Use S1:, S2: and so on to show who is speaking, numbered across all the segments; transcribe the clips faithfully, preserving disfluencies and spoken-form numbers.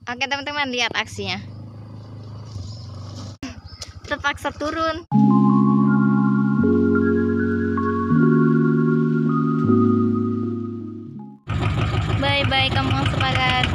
S1: Oke teman-teman, lihat aksinya. Terpaksa turun. Bye-bye kampung sepakat.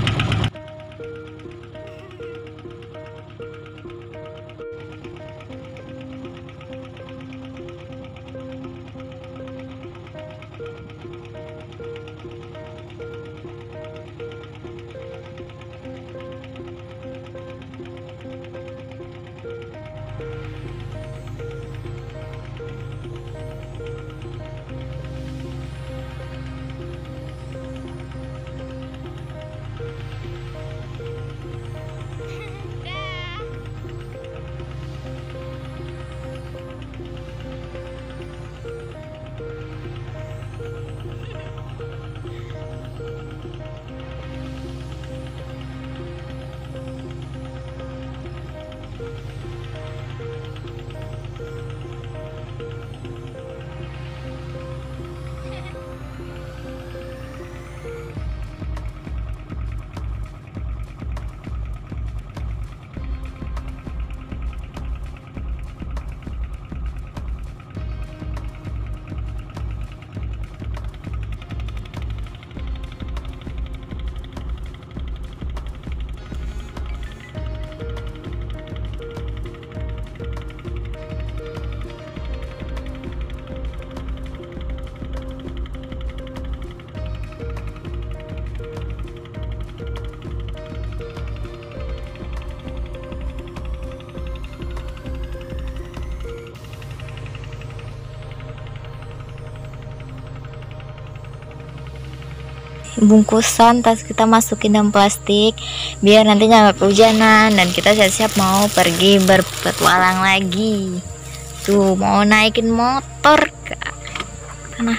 S1: Bungkusan tas kita masukin dalam plastik biar nantinya nggak kehujanan, dan kita siap-siap mau pergi berpetualang lagi. Tuh mau naikin motor ke tanah,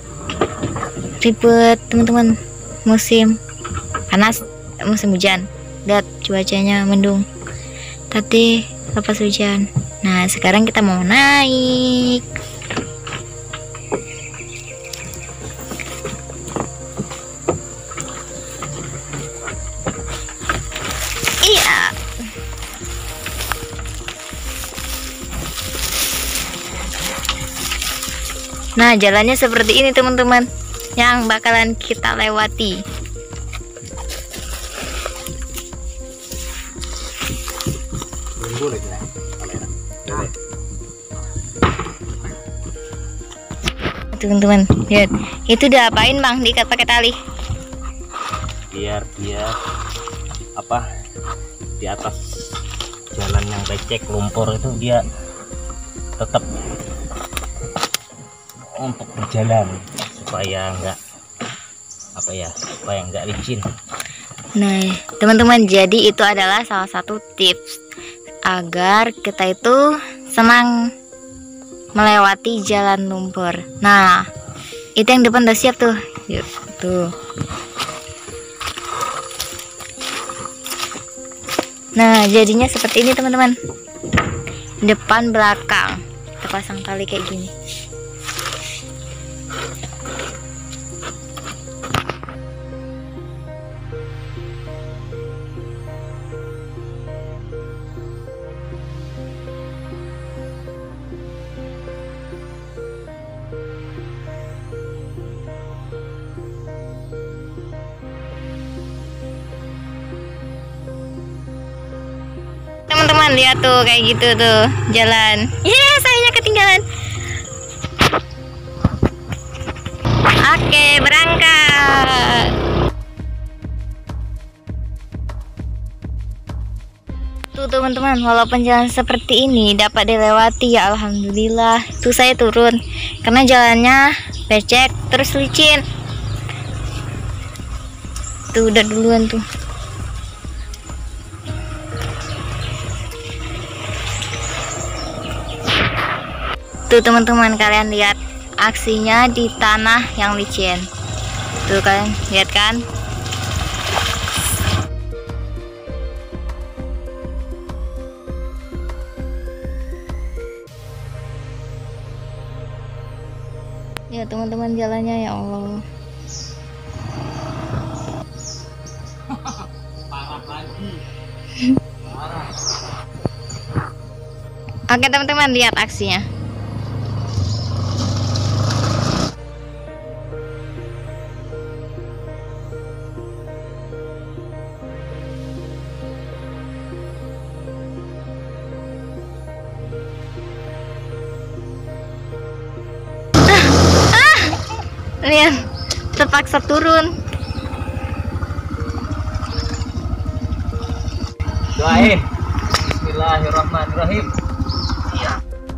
S1: ribet teman-teman. Musim panas, musim hujan, lihat cuacanya mendung, tadi lepas hujan. Nah sekarang kita mau naik. Iya. Nah, jalannya seperti ini teman-teman yang bakalan kita lewati. Teman-teman, lihat. Itu diapain, Bang? Diikat pakai tali.
S2: Biar dia apa? Di atas jalan yang becek lumpur itu dia tetap untuk berjalan supaya enggak apa ya supaya enggak licin.
S1: Nah teman-teman, jadi itu adalah salah satu tips agar kita itu senang melewati jalan lumpur. Nah itu yang depan udah siap tuh. Yuk, tuh. Nah jadinya seperti ini teman-teman, depan belakang kita pasang tali kayak gini. Teman-teman lihat tuh kayak gitu tuh jalan. Yeah, sayanya ketinggalan. Oke, berangkat. Tuh teman-teman, walaupun jalan seperti ini dapat dilewati ya alhamdulillah. Tuh saya turun karena jalannya becek terus licin. Tuh udah duluan tuh. Tuh teman-teman, kalian lihat aksinya di tanah yang licin. Tuh kalian lihat kan? Ya teman-teman, jalannya ya Allah. Oke teman-teman, lihat aksinya. Lihat, terpaksa turun.
S2: Doain. Bismillahirrahmanirrahim. Iya.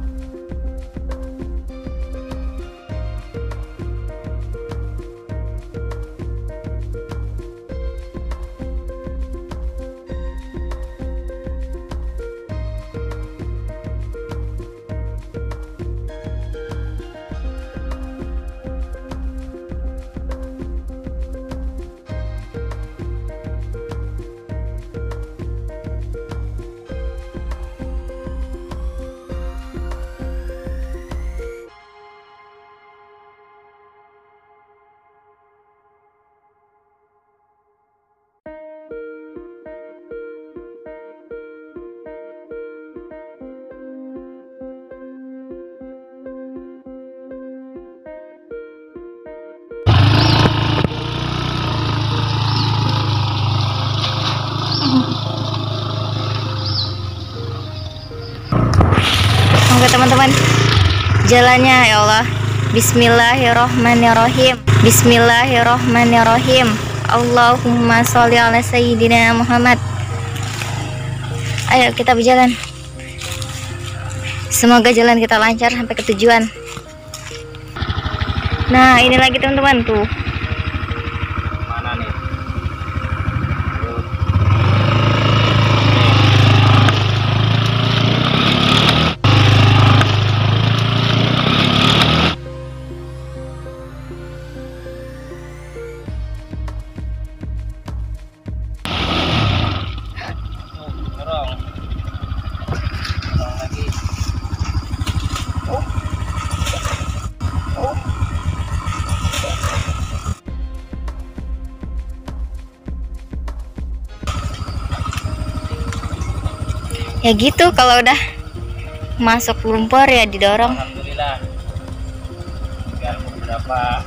S1: Oke teman-teman, jalannya ya Allah. Bismillahirrohmanirrohim. Bismillahirrohmanirrohim. Allahumma sholli ala sayyidina Muhammad. Ayo kita berjalan. Semoga jalan kita lancar sampai ke tujuan. Nah ini lagi teman-teman tuh.
S2: Mana nih?
S1: Ya gitu, kalau udah masuk lumpur ya didorong.
S2: Alhamdulillah. Tinggal beberapa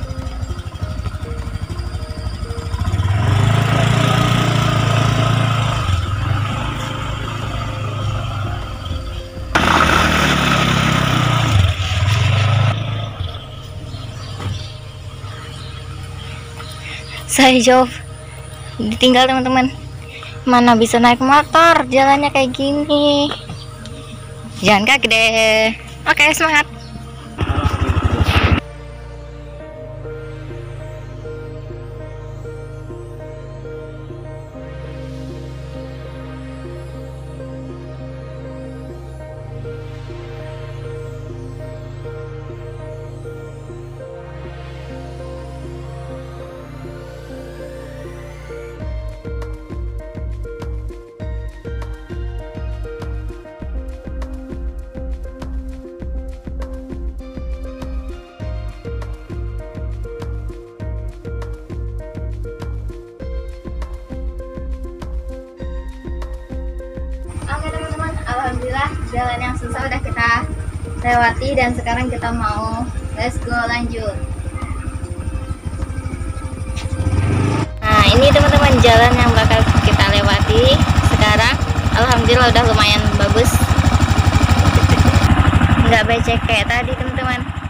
S1: Saya jauh ditinggal teman-teman. Mana bisa naik motor, jalannya kayak gini. Jalan kaki deh. Oke, semangat. Oke teman-teman, alhamdulillah jalan yang susah udah kita lewati dan sekarang kita mau let's go lanjut. Nah ini teman-teman jalan yang bakal kita lewati sekarang. Alhamdulillah udah lumayan bagus, nggak becek kayak tadi teman-teman.